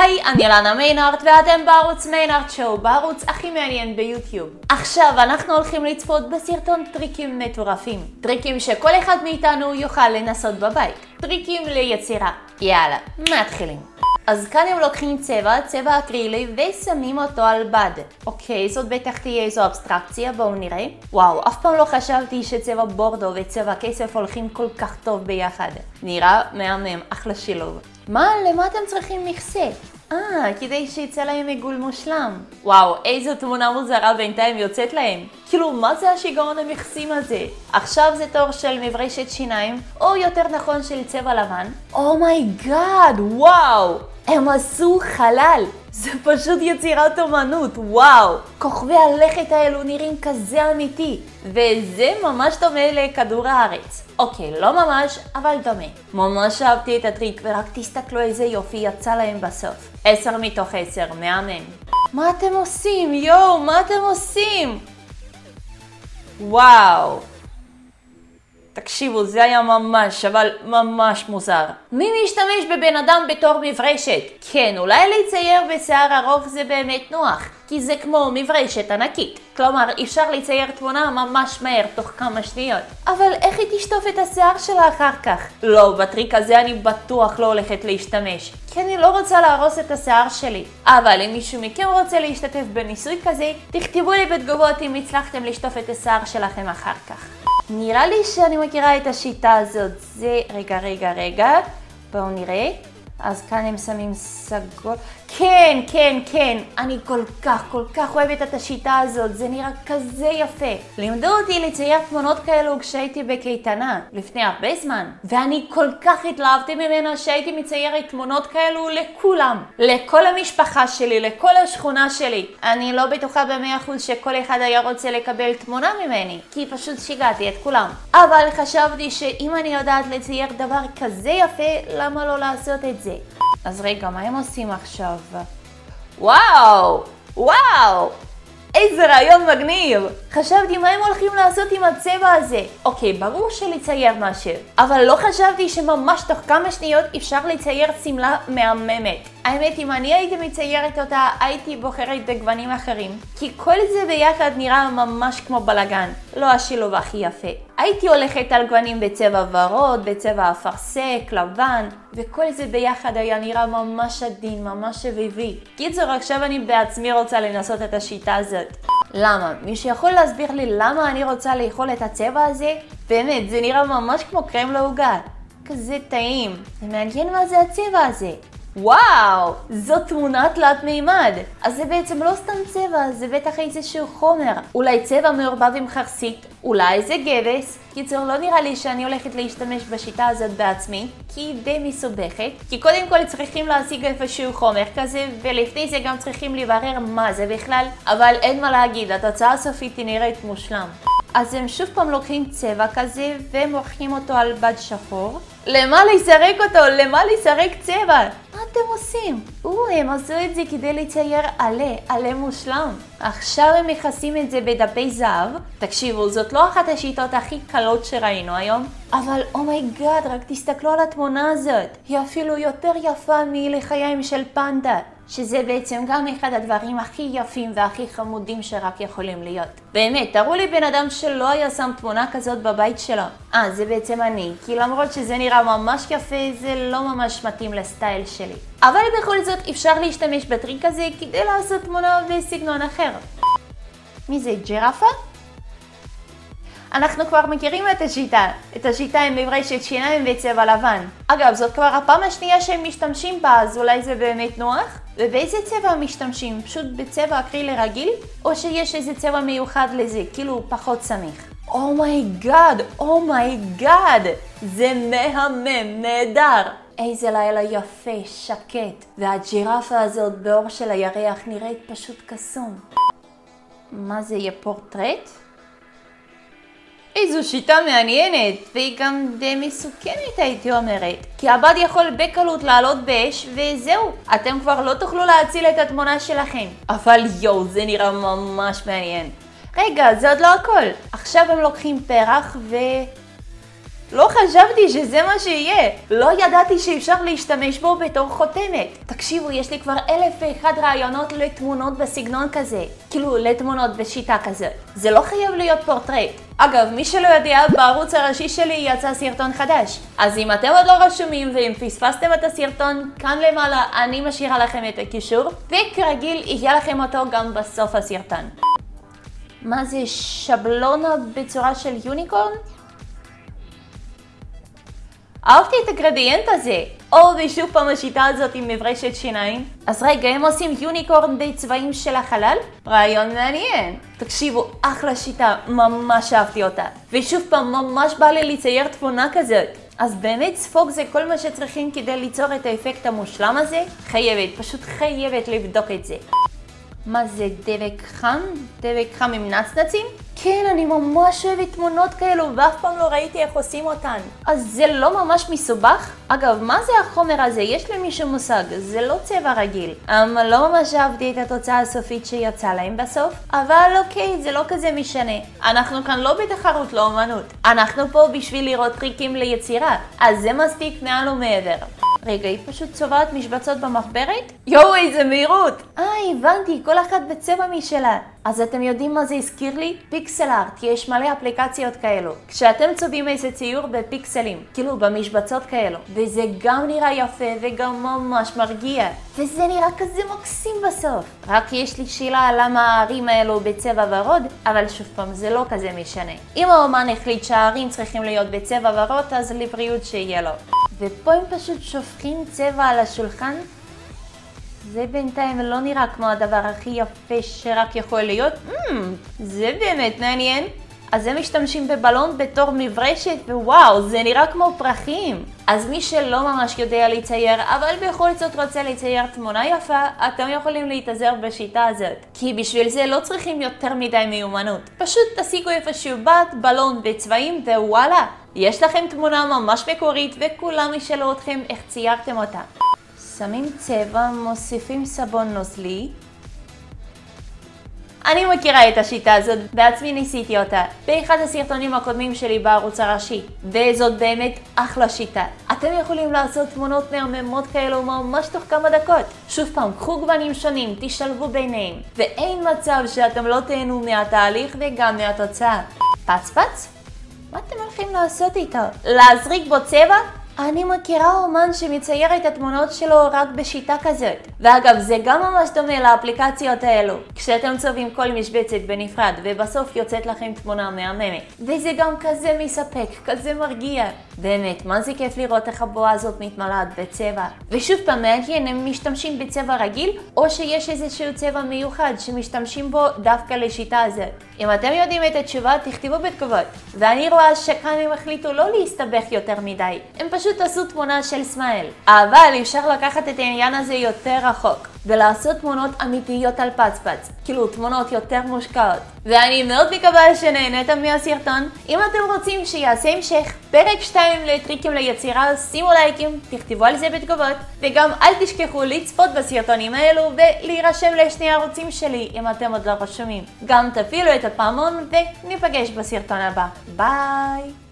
היי, אני אלנה מיינארט ואתם בערוץ מיינארט שואו, בערוץ הכי מעניין ביוטיוב. עכשיו אנחנו הולכים לצפות בסרטון טריקים מטורפים. טריקים שכל אחד מאיתנו יוכל לנסות בבית. טריקים ליצירה. יאללה, מתחילים. אז כאן הם לוקחים צבע אקרילי ושמים אותו על בד. אוקיי, זאת בטח תהיה איזו אבסטרקציה, בואו נראה. וואו, אף פעם לא חשבתי שצבע בורדו וצבע כסף הולכים כל כך טוב ביחד. נראה מהמם, אחלה שילוב. למה אתם צריכים מכסה? כדי שיצא להם עיגול מושלם. וואו, איזו תמונה מוזרה בינתיים יוצאת להם. כאילו, מה זה השיגעון המכסים הזה? עכשיו זה תור של מברשת שיניים, או יותר נכון של צבע לבן. אומייגאד, וואו! הם עשו חלל. זה פשוט יצירת אומנות, וואו! כוכבי הלכת האלו נראים כזה אמיתי, וזה ממש דומה לכדור הארץ. אוקיי, לא ממש, אבל דומה. ממש אהבתי את הטריק, ורק תסתכלו איזה יופי יצא להם בסוף. 10 מתוך 10, מהמם. מה אתם עושים? יואו, מה אתם עושים? וואו. תקשיבו, זה היה ממש מוזר. מי משתמש בבן אדם בתור מברשת? כן, אולי לצייר בשיער ארוך זה באמת נוח, כי זה כמו מברשת ענקית. כלומר, אפשר לצייר תמונה ממש מהר, תוך כמה שניות. אבל איך היא תשטוף את השיער שלה אחר כך? לא, בטריק הזה אני בטוח לא הולכת להשתמש, כי אני לא רוצה להרוס את השיער שלי. אבל אם מישהו מכם רוצה להשתתף בניסוי כזה, תכתבו לי בתגובות אם הצלחתם לשטוף את השיער שלכם אחר כך. נראה לי שאני מכירה את השיטה הזאת. זה... רגע. בואו נראה. אז כאן הם שמים סגול. כן. אני כל כך אוהבת את השיטה הזאת. זה נראה כזה יפה. לימדו אותי לצייר תמונות כאלו כשהייתי בקייטנה, לפני הרבה זמן. ואני כל כך התלהבתי ממנה שהייתי מציירת תמונות כאלו לכולם. לכל המשפחה שלי, לכל השכונה שלי. אני לא בטוחה ב100% שכל אחד היה רוצה לקבל תמונה ממני, כי פשוט שיגעתי את כולם. אבל חשבתי שאם אני יודעת לצייר דבר כזה יפה, למה לא לעשות את זה? אז רגע, מה הם עושים עכשיו? וואו! איזה רעיון מגניב! חשבתי מה הם הולכים לעשות עם הצבע הזה. אוקיי, ברור שלצייר משהו, אבל לא חשבתי שממש תוך כמה שניות אפשר לצייר סמלה מהממת. האמת, אם אני הייתי מציירת אותה, הייתי בוחרת בגוונים אחרים, כי כל זה ביחד נראה ממש כמו בלגן, לא השילוב הכי יפה. הייתי הולכת על גוונים בצבע ורוד, בצבע אפרסק, לבן, וכל זה ביחד היה נראה ממש עדין, ממש שביבי. קיצור, עכשיו אני בעצמי רוצה לנסות את השיטה הזאת. למה? מישהו יכול להסביר לי למה אני רוצה לאכול את הצבע הזה? באמת, זה נראה ממש כמו קרם לעוגה. כזה טעים. זה מעניין מה זה הצבע הזה. וואו, זו תמונה תלת מימד. אז זה בעצם לא סתם צבע, זה בטח איזשהו חומר. אולי צבע מעורבב עם חרסית, אולי זה גבס. קיצור, לא נראה לי שאני הולכת להשתמש בשיטה הזאת בעצמי, כי היא די מסובכת. כי קודם כל צריכים להשיג איפשהו חומר כזה, ולפני זה גם צריכים לברר מה זה בכלל. אבל אין מה להגיד, התוצאה הסופית היא נראית מושלם. אז הם שוב פעם לוקחים צבע כזה ומורחים אותו על בד שחור. למה לסרק אותו? למה לסרק צבע? מה אתם עושים? הם עשו את זה כדי לצייר עלה מושלם. עכשיו הם מכסים את זה בדפי זהב. תקשיבו, זאת לא אחת השיטות הכי קלות שראינו היום, אבל אומייגאד, רק תסתכלו על התמונה הזאת. היא אפילו יותר יפה מלחיים של פנדה, שזה בעצם גם אחד הדברים הכי יפים והכי חמודים שרק יכולים להיות. באמת, תראו לי בן אדם שלא היה שם תמונה כזאת בבית שלו. זה בעצם אני, כי למרות שזה נראה ממש יפה, זה לא ממש מתאים לסטייל שלי. אבל בכל זאת אפשר להשתמש בטריק הזה כדי לעשות תמונה בסגנון אחר. מי זה, ג'ירפה? אנחנו כבר מכירים את השיטה עם מברשת שיניים וצבע לבן. אגב, זאת כבר הפעם השנייה שהם משתמשים בה, אז אולי זה באמת נוח? ובאיזה צבע משתמשים? פשוט בצבע אקרילי רגיל? או שיש איזה צבע מיוחד לזה, כאילו פחות סמיך? אומייגאד! זה מהמם, נהדר! איזה לילה יפה, שקט. והג'ירפה הזאת באור של הירח נראית פשוט קסום. מה זה, יהיה פורטרט? איזו שיטה מעניינת, והיא גם די מסוכנת הייתי אומרת. כי הבד יכול בקלות לעלות באש, וזהו. אתם כבר לא תוכלו להציל את התמונה שלכם. אבל יואו, זה נראה ממש מעניין. רגע, זה עוד לא הכל. עכשיו הם לוקחים פרח לא חשבתי שזה מה שיהיה. לא ידעתי שאפשר להשתמש בו בתור חותמת. תקשיבו, יש לי כבר 1001 רעיונות לתמונות בסגנון כזה. כאילו, לתמונות בשיטה כזאת. זה לא חייב להיות פורטרט. אגב, מי שלא יודע, בערוץ הראשי שלי יצא סרטון חדש. אז אם אתם עוד לא רשומים ואם פספסתם את הסרטון, כאן למעלה אני משאירה לכם את הקישור, וכרגיל יהיה לכם אותו גם בסוף הסרטון. מה זה, שבלונה בצורה של יוניקורן? אהבתי את הגרדיאנט הזה. ושוב פעם השיטה הזאת עם מברשת שיניים. אז רגע, הם עושים יוניקורן בצבעים של החלל? רעיון מעניין. תקשיבו, אחלה שיטה, ממש אהבתי אותה. ושוב פעם, ממש בא לי לצייר תמונה כזאת. אז באמת ספוג זה כל מה שצריכים כדי ליצור את האפקט המושלם הזה? פשוט חייבת לבדוק את זה. מה זה, דבק חם? דבק חם עם נצנצים? כן, אני ממש אוהבת תמונות כאלו ואף פעם לא ראיתי איך עושים אותן. אז זה לא ממש מסובך? אגב, מה זה החומר הזה? יש למישהו מושג, זה לא צבע רגיל. לא ממש אהבתי את התוצאה הסופית שיצאה להם בסוף, אבל אוקיי, זה לא כזה משנה. אנחנו כאן לא בתחרות לאומנות. אנחנו פה בשביל לראות טריקים ליצירה, אז זה מספיק מעל ומעבר. רגע, היא פשוט צובעת משבצות במחברת? יואו, איזה מהירות! הבנתי, כל אחת בצבע משלה. אז אתם יודעים מה זה הזכיר לי? פיקסל ארט, יש מלא אפליקציות כאלו. כשאתם צובעים איזה ציור בפיקסלים, כאילו במשבצות כאלו, וזה גם נראה יפה וגם ממש מרגיע. וזה נראה כזה מקסים בסוף. רק יש לי שאלה למה הערים האלו בצבע ורוד, אבל שוב פעם, זה לא כזה משנה. אם האומן החליט שהערים צריכים להיות בצבע ורוד, אז לבריאות שיהיה לו. ופה הם פשוט שופכים צבע על השולחן. זה בינתיים לא נראה כמו הדבר הכי יפה שרק יכול להיות. זה באמת מעניין. אז הם משתמשים בבלון בתור מברשת, ווואו, זה נראה כמו פרחים. אז מי שלא ממש יודע לצייר, אבל בכל זאת רוצה לצייר תמונה יפה, אתם יכולים להתעזר בשיטה הזאת. כי בשביל זה לא צריכים יותר מדי מיומנות. פשוט תשיגו איפשהו בת, בלון וצבעים, ווואלה. יש לכם תמונה ממש מקורית, וכולם ישאלו אתכם איך ציירתם אותה. שמים צבע, מוסיפים סבון נוזלי. אני מכירה את השיטה הזאת, בעצמי ניסיתי אותה באחד הסרטונים הקודמים שלי בערוץ הראשי, וזאת באמת אחלה שיטה. אתם יכולים לעשות תמונות מהממות כאלו ממש תוך כמה דקות. שוב פעם, קחו גוונים שונים, תשלבו ביניהם, ואין מצב שאתם לא תהנו מהתהליך וגם מהתוצאה. פצפץ? מה אתם הולכים לעשות איתו? להזריק בו צבע? אני מכירה אומן שמצייר את התמונות שלו רק בשיטה כזאת. ואגב, זה גם ממש דומה לאפליקציות האלו. כשאתם צובעים כל משבצת בנפרד ובסוף יוצאת לכם תמונה מהממת. וזה גם כזה מספק, כזה מרגיע. באמת, מה זה כיף לראות איך הבועה הזאת מתמלאת בצבע. ושוב פעם, מעניין, הם משתמשים בצבע רגיל, או שיש איזשהו צבע מיוחד שמשתמשים בו דווקא לשיטה הזאת. אם אתם יודעים את התשובה, תכתבו בתגובות. ואני רואה שכאן הם החליטו לא להסתבך יותר מדי. הם פשוט עשו תמונה של סמייל. אבל אפשר לקחת את העניין הזה יותר רחוק, ולעשות תמונות אמיתיות על פצפץ. כאילו תמונות יותר מושקעות. ואני מאוד מקווה שנהנתם מהסרטון. אם אתם רוצים שיעשה המשך, פרק 2 לטריקים ליצירה, שימו לייקים, תכתבו על זה בתגובות, וגם אל תשכחו לצפות בסרטונים האלו ולהירשם לשני הערוצים שלי אם אתם עוד לא רשומים. גם תפעילו את הפעמון וניפגש בסרטון הבא. ביי!